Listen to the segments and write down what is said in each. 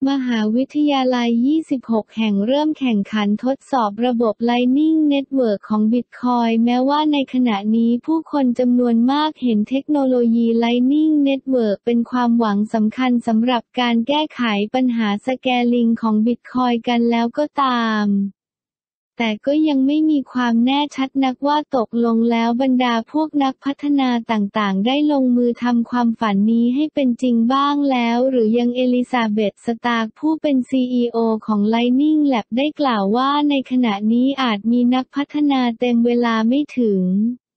มหาวิทยาลัย 26 แห่งเริ่มแข่งขันทดสอบระบบ Lightning Network ของ Bitcoin แม้ว่าในขณะนี้ผู้คนจำนวนมากเห็นเทคโนโลยี Lightning Network เป็นความหวังสำคัญสำหรับการแก้ไขปัญหาสแกลิงของ Bitcoin กันแล้วก็ตามแต่ก็ยังไม่มีความแน่ชัดนักว่าตกลงแล้วบรรดาพวกนักพัฒนาต่างๆได้ลงมือทำความฝันนี้ให้เป็นจริงบ้างแล้วหรือยังเอลิซาเบธ สตาร์กผู้เป็น CEO ของ Lightning Lab ได้กล่าวว่าในขณะนี้อาจมีนักพัฒนาเต็มเวลาไม่ถึง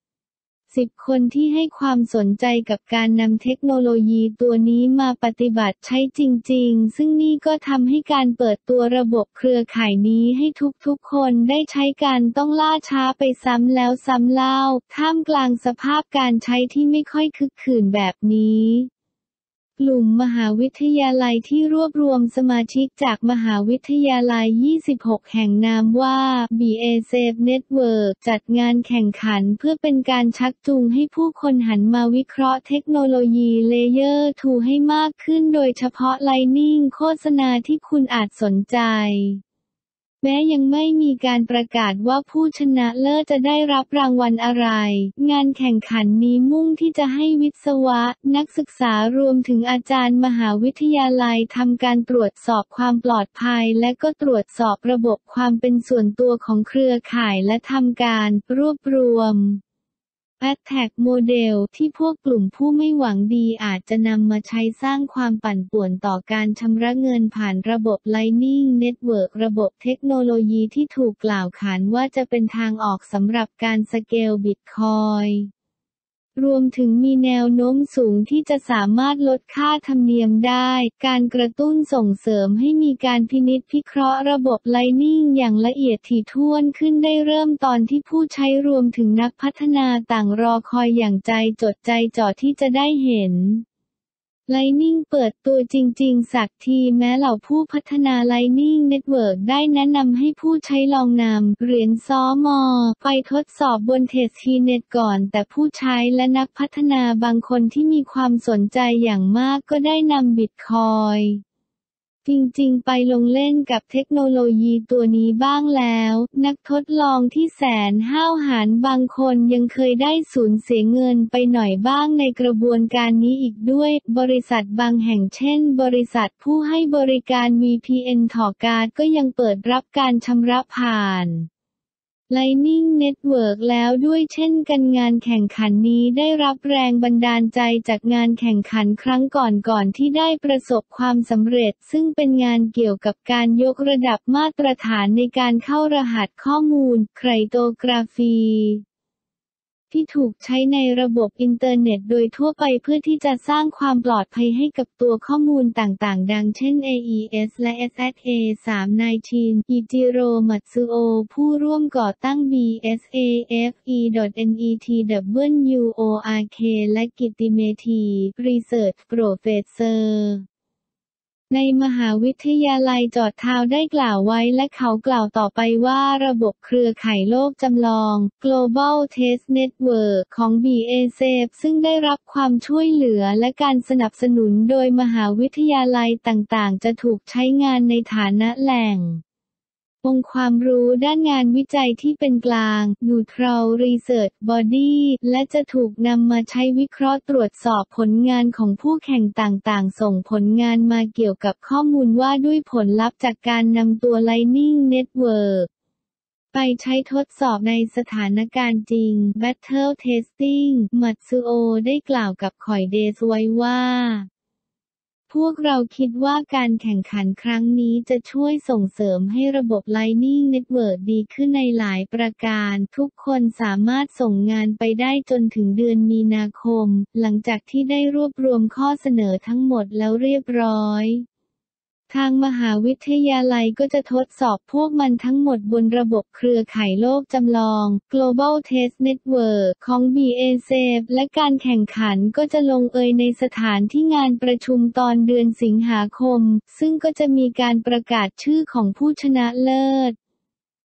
10 คนที่ให้ความสนใจกับการนำเทคโนโลยีตัวนี้มาปฏิบัติใช้จริงๆซึ่งนี่ก็ทำให้การเปิดตัวระบบเครือข่ายนี้ให้ทุกๆคนได้ใช้การต้องล่าช้าไปซ้ำแล้วซ้ำเล่าท่ามกลางสภาพการใช้ที่ไม่ค่อยคึกคืนแบบนี้กลุ่มมหาวิทยาลัยที่รวบรวมสมาชิกจากมหาวิทยาลัย 26 แห่งนามว่า BASF Network จัดงานแข่งขันเพื่อเป็นการชักจูงให้ผู้คนหันมาวิเคราะห์เทคโนโลยี Layer 2 ให้มากขึ้นโดยเฉพาะ Lightning โฆษณาที่คุณอาจสนใจแม้ยังไม่มีการประกาศว่าผู้ชนะเลิศจะได้รับรางวัลอะไรงานแข่งขันนี้มุ่งที่จะให้วิศวะนักศึกษารวมถึงอาจารย์มหาวิทยาลัยทำการตรวจสอบความปลอดภัยและก็ตรวจสอบระบบความเป็นส่วนตัวของเครือข่ายและทำการรวบรวมAttack โมเดลที่พวกกลุ่มผู้ไม่หวังดีอาจจะนำมาใช้สร้างความปั่นป่วนต่อการชำระเงินผ่านระบบ Lightning Network ระบบเทคโนโลยีที่ถูกกล่าวขานว่าจะเป็นทางออกสำหรับการสเกล Bitcoinรวมถึงมีแนวโน้มสูงที่จะสามารถลดค่าธรรมเนียมได้การกระตุ้นส่งเสริมให้มีการพินิจพิเคราะห์ระบบ Lightning อย่างละเอียดถี่ถ้วนขึ้นได้เริ่มตอนที่ผู้ใช้รวมถึงนักพัฒนาต่างรอคอยอย่างใจจดใจจ่อที่จะได้เห็นLightning เปิดตัวจริงๆสักทีแม้เหล่าผู้พัฒนา Lightning Network ได้แนะนำให้ผู้ใช้ลองนำเหรียญซ้อมอไปทดสอบบนTestnetก่อนแต่ผู้ใช้และนักพัฒนาบางคนที่มีความสนใจอย่างมากก็ได้นำ Bitcoinจริงๆไปลงเล่นกับเทคโนโลยีตัวนี้บ้างแล้วนักทดลองที่แสนห้าวหาญบางคนยังเคยได้สูญเสียเงินไปหน่อยบ้างในกระบวนการนี้อีกด้วยบริษัทบางแห่งเช่นบริษัทผู้ให้บริการ VPN ถอการ์ดก็ยังเปิดรับการชำระผ่านLightning Network แล้วด้วยเช่นกันงานแข่งขันนี้ได้รับแรงบันดาลใจจากงานแข่งขันครั้งก่อนๆที่ได้ประสบความสำเร็จซึ่งเป็นงานเกี่ยวกับการยกระดับมาตรฐานในการเข้ารหัสข้อมูลไครโตกราฟีที่ถูกใช้ในระบบอินเทอร์เน็ตโดยทั่วไปเพื่อที่จะสร้างความปลอดภัยให้กับตัวข้อมูลต่างๆดังเช่น AES และ SSA319 อิจิโร่ มัตสึโอผู้ร่วมก่อตั้ง BSAFE.NETWORK และกิตติเมธี รีเสิร์ชโปรเฟสเซอร์ในมหาวิทยาลัยจอร์จทาวน์ได้กล่าวไว้และเขากล่าวต่อไปว่าระบบเครือข่ายโลกจำลอง Global Test Network ของ BASF ซึ่งได้รับความช่วยเหลือและการสนับสนุนโดยมหาวิทยาลัยต่างๆจะถูกใช้งานในฐานะแหล่งองค์ความรู้ด้านงานวิจัยที่เป็นกลาง Neutral Research Body และจะถูกนำมาใช้วิเคราะห์ตรวจสอบผลงานของผู้แข่งต่างๆส่งผลงานมาเกี่ยวกับข้อมูลว่าด้วยผลลัพธ์จากการนำตัว Lightning Network ไปใช้ทดสอบในสถานการณ์จริง Battle Testing มัตสึโอได้กล่าวกับคอยเดสไว้ว่าพวกเราคิดว่าการแข่งขันครั้งนี้จะช่วยส่งเสริมให้ระบบ Lightning Network ดีขึ้นในหลายประการทุกคนสามารถส่งงานไปได้จนถึงเดือนมีนาคมหลังจากที่ได้รวบรวมข้อเสนอทั้งหมดแล้วเรียบร้อยทางมหาวิทยาลัยก็จะทดสอบพวกมันทั้งหมดบนระบบเครือข่ายโลกจำลอง Global Test Network ของ BASF และการแข่งขันก็จะลงเอยในสถานที่งานประชุมตอนเดือนสิงหาคมซึ่งก็จะมีการประกาศชื่อของผู้ชนะเลิศ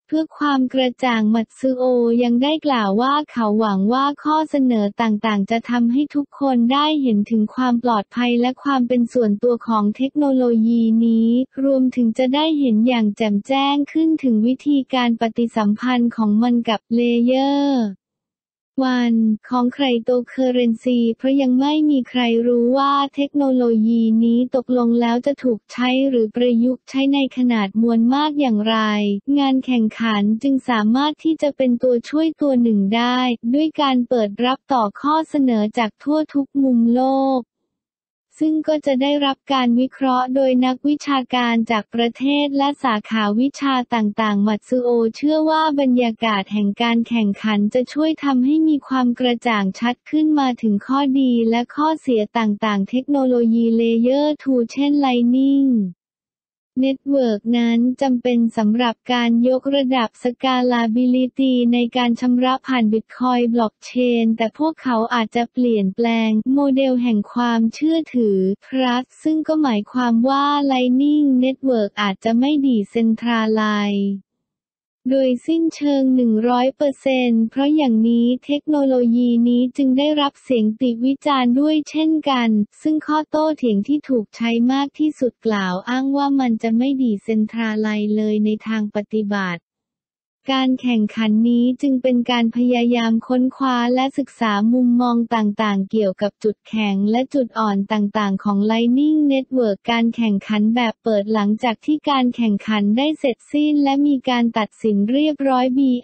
เพื่อความกระจ่างมัตสึโอยังได้กล่าวว่าเขาหวังว่าข้อเสนอต่างๆจะทำให้ทุกคนได้เห็นถึงความปลอดภัยและความเป็นส่วนตัวของเทคโนโลยีนี้รวมถึงจะได้เห็นอย่างแจ่มแจ้งขึ้นถึงวิธีการปฏิสัมพันธ์ของมันกับเลเยอร์วันของไครโตเคอเรนซีเพราะยังไม่มีใครรู้ว่าเทคโนโลยีนี้ตกลงแล้วจะถูกใช้หรือประยุกต์ใช้ในขนาดมวลมากอย่างไร งานแข่งขันจึงสามารถที่จะเป็นตัวช่วยตัวหนึ่งได้ด้วยการเปิดรับต่อข้อเสนอจากทั่วทุกมุมโลกซึ่งก็จะได้รับการวิเคราะห์โดยนักวิชาการจากประเทศและสาขาวิชาต่างๆมัตสึโอเชื่อว่าบรรยากาศแห่งการแข่งขันจะช่วยทำให้มีความกระจ่างชัดขึ้นมาถึงข้อดีและข้อเสียต่างๆเทคโนโลยีเลเยอร์ 2 เช่น Lightning Network นั้นจำเป็นสำหรับการยกระดับ Scalability ในการชำระผ่าน Bitcoin Blockchain แต่พวกเขาอาจจะเปลี่ยนแปลงโมเดลแห่งความเชื่อถือ Trust ซึ่งก็หมายความว่า Lightning Network อาจจะไม่Decentralizedโดยสิ้นเชิง 100% เพราะอย่างนี้เทคโนโลยีนี้จึงได้รับเสียงติวิจารณ์ด้วยเช่นกันซึ่งข้อโต้เถียงที่ถูกใช้มากที่สุดกล่าวอ้างว่ามันจะไม่Decentralizedเลยในทางปฏิบัติการแข่งขันนี้จึงเป็นการพยายามค้นคว้าและศึกษามุมมองต่างๆเกี่ยวกับจุดแข็งและจุดอ่อนต่างๆของ Lightning Network การแข่งขันแบบเปิดหลังจากที่การแข่งขันได้เสร็จสิ้นและมีการตัดสินเรียบร้อย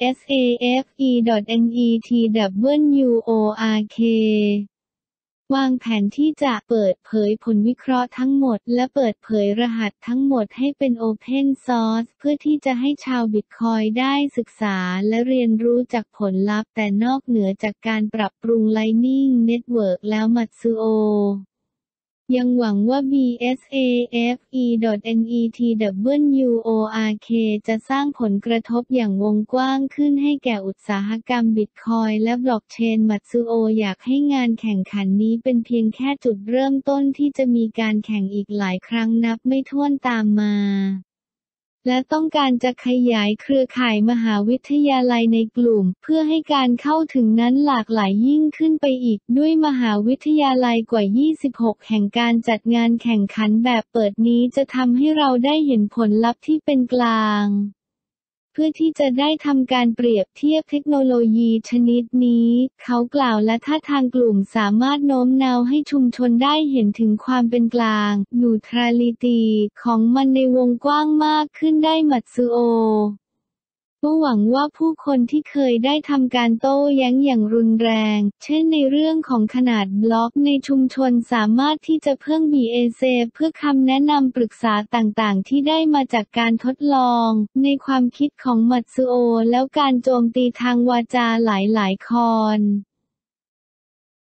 BSAFE.NETWORKวางแผนที่จะเปิดเผยผลวิเคราะห์ทั้งหมดและเปิดเผยรหัสทั้งหมดให้เป็น Open Source เพื่อที่จะให้ชาวบิตคอยน์ได้ศึกษาและเรียนรู้จากผลลัพธ์แต่นอกเหนือจากการปรับปรุง Lightning Network แล้วมัตสึโอยังหวังว่า BSAFE.NETWORK จะสร้างผลกระทบอย่างวงกว้างขึ้นให้แก่อุตสาหกรรมบิตคอยน์และบล็อกเชนมัตสึโออยากให้งานแข่งขันนี้เป็นเพียงแค่จุดเริ่มต้นที่จะมีการแข่งอีกหลายครั้งนับไม่ถ้วนตามมาและต้องการจะขยายเครือข่ายมหาวิทยาลัยในกลุ่มเพื่อให้การเข้าถึงนั้นหลากหลายยิ่งขึ้นไปอีกด้วยมหาวิทยาลัยกว่า 26 แห่งการจัดงานแข่งขันแบบเปิดนี้จะทำให้เราได้เห็นผลลัพธ์ที่เป็นกลางเพื่อที่จะได้ทำการเปรียบเทียบเทคโนโลยีชนิดนี้เขากล่าวและถ้าทางกลุ่มสามารถโน้มน้าวให้ชุมชนได้เห็นถึงความเป็นกลาง neutrality ของมันในวงกว้างมากขึ้นได้มัตสึโอก็หวังว่าผู้คนที่เคยได้ทำการโต้แย้งอย่างรุนแรงเช่นในเรื่องของขนาดบล็อกในชุมชนสามารถที่จะเพิ่ม BAC เพื่อคำแนะนำปรึกษาต่างๆที่ได้มาจากการทดลองในความคิดของมัตสึโอแล้วการโจมตีทางวาจาหลายๆคอน